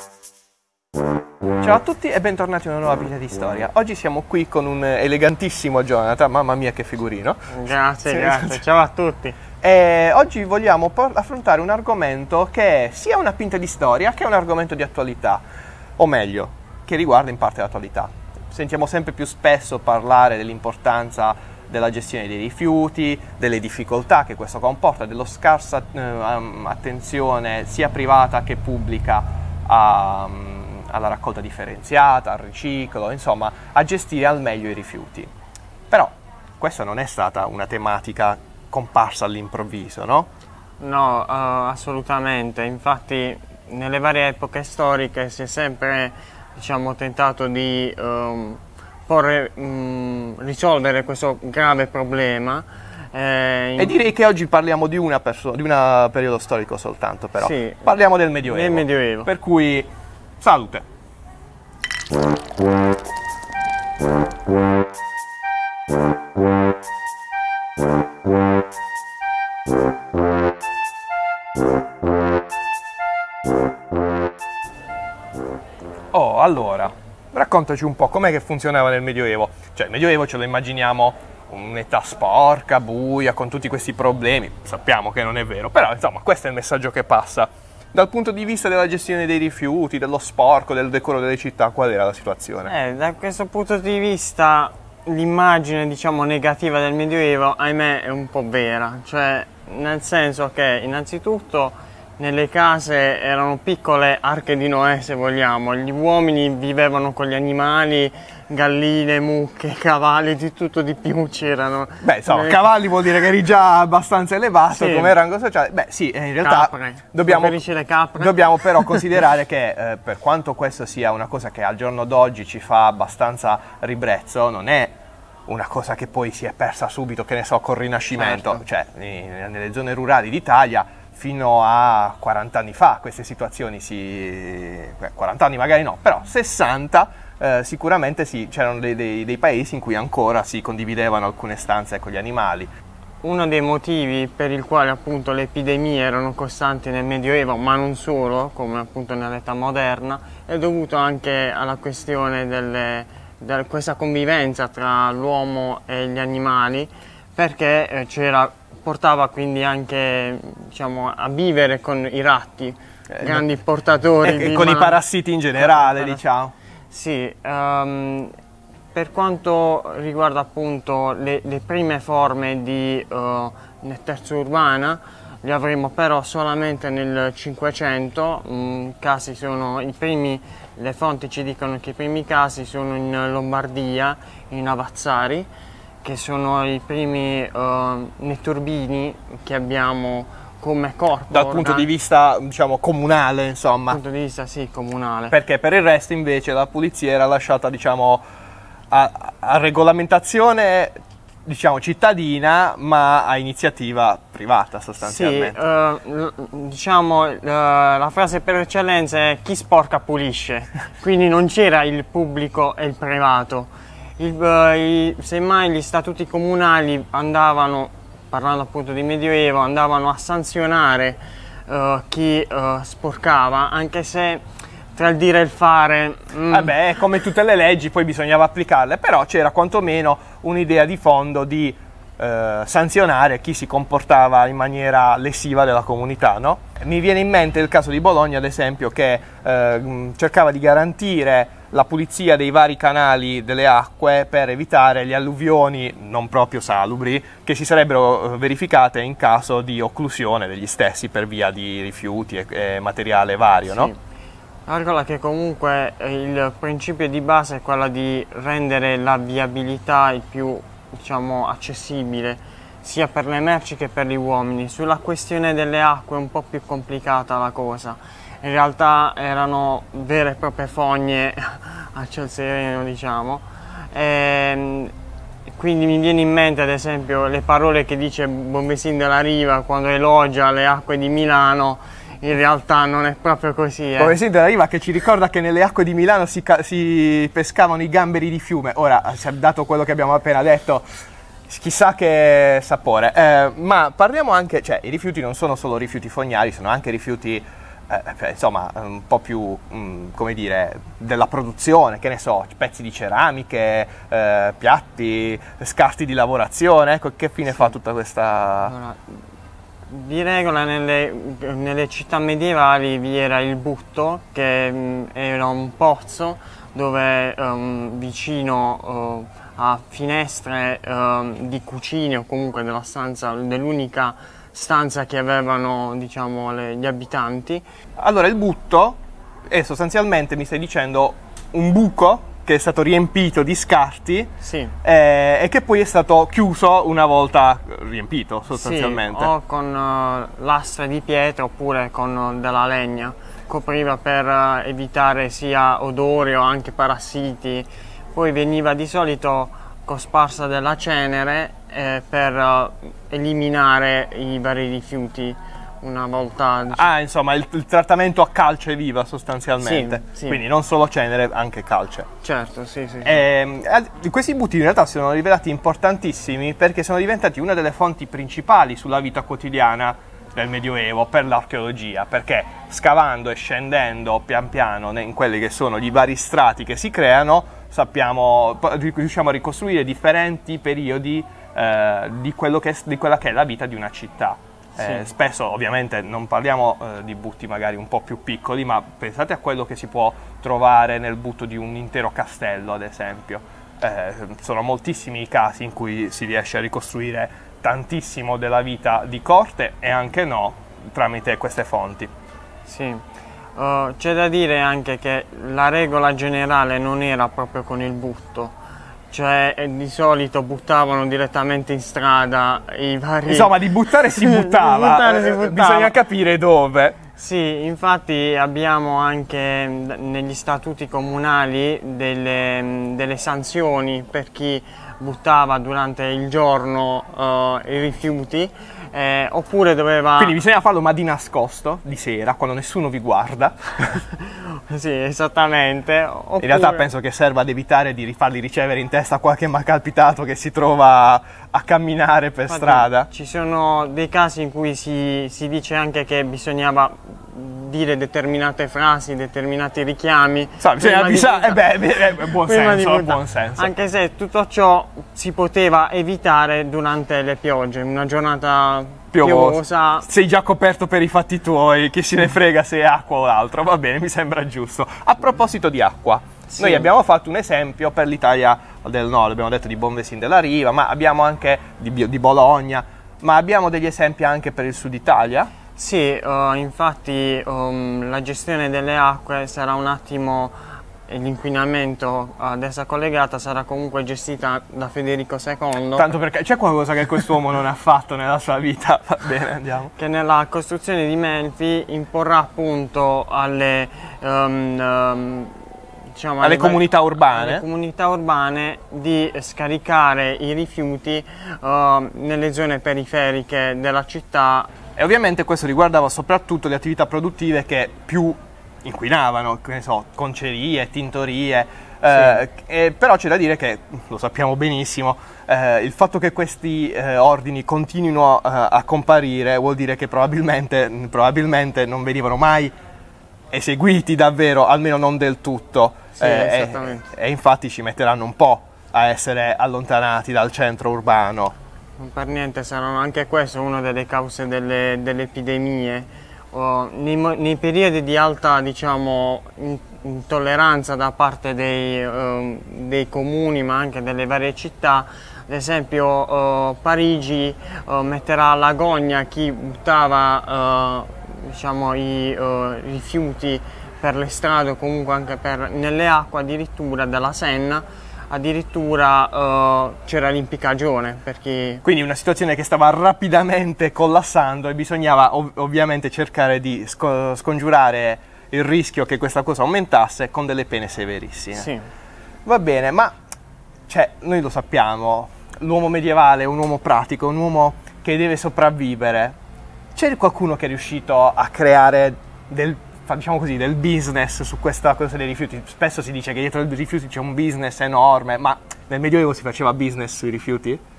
Ciao a tutti e bentornati a una nuova pagina di storia. Oggi siamo qui con un elegantissimo Jonathan, mamma mia che figurino. Grazie, grazie, ciao a tutti. E oggi vogliamo affrontare un argomento che è sia una pinta di storia che un argomento di attualità, o meglio, che riguarda in parte l'attualità. Sentiamo sempre più spesso parlare dell'importanza della gestione dei rifiuti, delle difficoltà che questo comporta, dello scarsa attenzione sia privata che pubblica alla raccolta differenziata, al riciclo, insomma a gestire al meglio i rifiuti. Però questa non è stata una tematica comparsa all'improvviso, no? No, assolutamente. Infatti nelle varie epoche storiche si è sempre, diciamo, tentato di risolvere questo grave problema. E direi che oggi parliamo di un periodo storico soltanto, però. Sì, parliamo del Medioevo. Del Medioevo. Per cui, salute! Oh, allora, raccontaci un po' com'è che funzionava nel Medioevo. Cioè, il Medioevo ce lo immaginiamo un'età sporca, buia, con tutti questi problemi. Sappiamo che non è vero, però insomma questo è il messaggio che passa. Dal punto di vista della gestione dei rifiuti, dello sporco, del decoro delle città, qual era la situazione? Da questo punto di vista l'immagine, diciamo, negativa del Medioevo, ahimè, è un po' vera. Cioè, nel senso che innanzitutto nelle case erano piccole arche di Noè, se vogliamo. Gli uomini vivevano con gli animali, galline, mucche, cavalli, di tutto di più c'erano. Beh, insomma, cavalli vuol dire che eri già abbastanza elevato, sì, come rango sociale. Beh, sì, in realtà dobbiamo però considerare che per quanto questo sia una cosa che al giorno d'oggi ci fa abbastanza ribrezzo, non è una cosa che poi si è persa subito, che ne so, col Rinascimento. Certo. Cioè, nelle zone rurali d'Italia fino a 40 anni fa queste situazioni 40 anni magari no, però 60 sicuramente sì, c'erano dei paesi in cui ancora si condividevano alcune stanze con gli animali. Uno dei motivi per il quale appunto le epidemie erano costanti nel Medioevo, ma non solo, come appunto nell'età moderna, è dovuto anche alla questione di questa convivenza tra l'uomo e gli animali, perché portava quindi anche, diciamo, a vivere con i ratti, grandi portatori di con i parassiti in generale, diciamo. Sì, per quanto riguarda appunto le prime forme di netterzia urbana, li avremo però solamente nel 500, le fonti ci dicono che i primi casi sono in Lombardia, in Avazzari, che sono i primi netturbini che abbiamo come corpo. Dal punto di vista, diciamo, comunale, insomma. Dal punto di vista, sì, comunale. Perché per il resto, invece, la pulizia era lasciata, diciamo, a regolamentazione, diciamo, cittadina, ma a iniziativa privata, sostanzialmente. Sì, diciamo, la frase per eccellenza è chi sporca pulisce. Quindi non c'era il pubblico e il privato. Semmai gli statuti comunali andavano, parlando appunto di Medioevo, andavano a sanzionare chi sporcava, anche se tra il dire e il fare... Vabbè, come tutte le leggi poi bisognava applicarle, però c'era quantomeno un'idea di fondo di sanzionare chi si comportava in maniera lesiva della comunità, no? Mi viene in mente il caso di Bologna, ad esempio, che cercava di garantire la pulizia dei vari canali delle acque per evitare le alluvioni non proprio salubri che si sarebbero verificate in caso di occlusione degli stessi per via di rifiuti e materiale vario, sì, no? Calcola che comunque il principio di base è quello di rendere la viabilità il più, diciamo, accessibile sia per le merci che per gli uomini. Sulla questione delle acque è un po' più complicata la cosa. In realtà erano vere e proprie fogne a ciel sereno, diciamo. Quindi mi viene in mente ad esempio le parole che dice Bombesin della Riva quando elogia le acque di Milano. In realtà non è proprio così. Bombesin della Riva che ci ricorda che nelle acque di Milano si pescavano i gamberi di fiume. Ora, dato quello che abbiamo appena detto, chissà che sapore. Ma parliamo anche, cioè i rifiuti non sono solo rifiuti fognari, sono anche rifiuti insomma, un po' più, come dire, della produzione, che ne so, pezzi di ceramiche, piatti, scarti di lavorazione, ecco, che fine fa tutta questa... Allora, di regola nelle città medievali vi era il butto, che era un pozzo dove vicino a finestre di cucine o comunque dell'unica stanza che avevano, diciamo, gli abitanti. Allora il butto è sostanzialmente, mi stai dicendo, un buco che è stato riempito di scarti, sì, e che poi è stato chiuso una volta riempito sostanzialmente. Sì, o con lastre di pietra oppure con della legna, copriva per evitare sia odori o anche parassiti. Poi veniva di solito cosparsa della cenere per eliminare i vari rifiuti una volta, diciamo. Insomma, il trattamento a calce viva sostanzialmente, sì. Quindi non solo cenere, anche calce. Certo, sì. Questi butti in realtà si sono rivelati importantissimi perché sono diventati una delle fonti principali sulla vita quotidiana del Medioevo per l'archeologia, perché scavando e scendendo pian piano in quelli che sono i vari strati che si creano, riusciamo a ricostruire differenti periodi di quella che è la vita di una città. Sì. Spesso ovviamente non parliamo di butti magari un po' più piccoli, ma pensate a quello che si può trovare nel butto di un intero castello, ad esempio. Sono moltissimi i casi in cui si riesce a ricostruire tantissimo della vita di corte e anche no, tramite queste fonti. Sì. C'è da dire anche che la regola generale non era proprio con il butto, cioè di solito buttavano direttamente in strada i vari... Insomma, di buttare si buttava, bisogna capire dove. Sì, infatti abbiamo anche negli statuti comunali delle sanzioni per chi buttava durante il giorno i rifiuti, oppure doveva... Quindi bisogna farlo ma di nascosto, di sera, quando nessuno vi guarda. Sì, esattamente. Oppure... In realtà penso che serva ad evitare di farli ricevere in testa qualche malcapitato che si trova a camminare per strada. Ci sono dei casi in cui si dice anche che bisognava dire determinate frasi, determinati richiami. Bisogna avvisare, buon senso. Anche se tutto ciò si poteva evitare durante le piogge, una giornata piovosa. Sei già coperto per i fatti tuoi, chi se ne frega se è acqua o altro, va bene, mi sembra giusto. A proposito di acqua, sì. Noi abbiamo fatto un esempio per l'Italia del Nord, abbiamo detto di Bonvesin della Riva, ma abbiamo anche di Bologna, ma abbiamo degli esempi anche per il Sud Italia? Sì, infatti la gestione delle acque sarà un attimo, l'inquinamento ad essa collegata sarà comunque gestita da Federico II. Tanto perché c'è qualcosa che quest'uomo non ha fatto nella sua vita, va bene, andiamo. Che nella costruzione di Melfi imporrà appunto alle comunità urbane di scaricare i rifiuti nelle zone periferiche della città. E ovviamente questo riguardava soprattutto le attività produttive che più inquinavano, che ne so, concerie, tintorie, sì. Però c'è da dire che, lo sappiamo benissimo, il fatto che questi ordini continuino a comparire vuol dire che probabilmente non venivano mai eseguiti davvero, almeno non del tutto, sì, esattamente. E infatti ci metteranno un po' a essere allontanati dal centro urbano. Per niente, saranno anche questo una delle cause delle epidemie. Nei periodi di alta, diciamo, intolleranza da parte dei comuni ma anche delle varie città, ad esempio Parigi metterà all'agonia chi buttava diciamo, i rifiuti per le strade o comunque anche nelle acque addirittura della Senna. Addirittura c'era l'impiccagione quindi una situazione che stava rapidamente collassando e bisognava ovviamente cercare di scongiurare il rischio che questa cosa aumentasse con delle pene severissime. Sì. Va bene, ma noi lo sappiamo, l'uomo medievale è un uomo pratico, un uomo che deve sopravvivere. C'è qualcuno che è riuscito a creare del business su questa cosa dei rifiuti? Spesso si dice che dietro i rifiuti c'è un business enorme, ma nel Medioevo si faceva business sui rifiuti?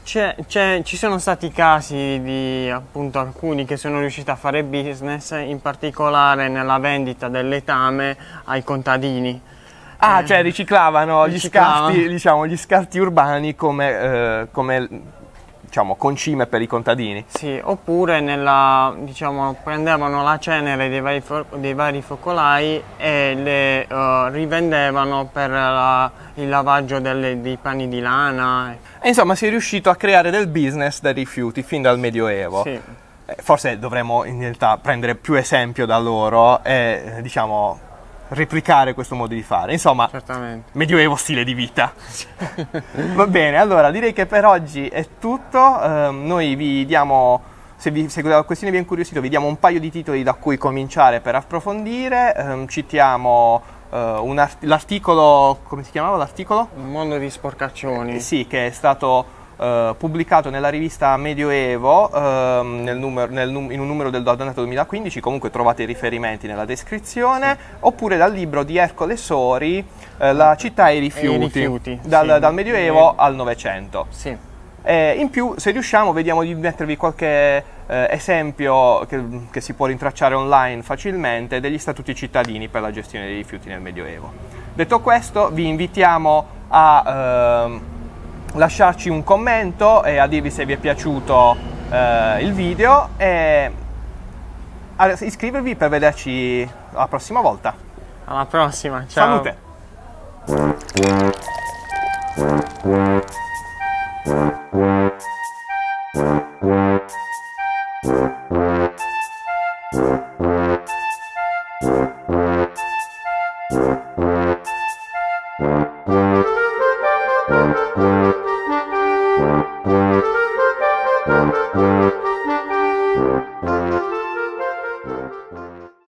Ci sono stati casi di appunto alcuni che sono riusciti a fare business, in particolare nella vendita del letame ai contadini. Ah, cioè riciclavano gli scarti, diciamo, gli scarti urbani come diciamo, concime per i contadini. Sì, oppure diciamo, prendevano la cenere dei vari focolai e le rivendevano per il lavaggio dei panni di lana. E insomma si è riuscito a creare del business dai rifiuti fin dal Medioevo. Sì. Forse dovremmo in realtà prendere più esempio da loro e diciamo replicare questo modo di fare. Insomma, certamente. Medioevo stile di vita. Va bene, allora direi che per oggi è tutto. Noi vi diamo, se la questione vi è incuriosito, vi diamo un paio di titoli da cui cominciare per approfondire. Citiamo l'articolo, come si chiamava l'articolo? Un mondo di sporcaccioni. Sì, che è stato pubblicato nella rivista Medioevo in un numero del Donato 2015, comunque trovate i riferimenti nella descrizione, sì. Oppure dal libro di Ercole Sori, La città e i rifiuti, dal Medioevo al Novecento. Sì. In più, se riusciamo, vediamo di mettervi qualche esempio che si può rintracciare online facilmente degli statuti cittadini per la gestione dei rifiuti nel Medioevo. Detto questo, vi invitiamo a lasciarci un commento e a dirvi se vi è piaciuto il video e a iscrivervi per vederci la prossima volta. Alla prossima, ciao! Salute!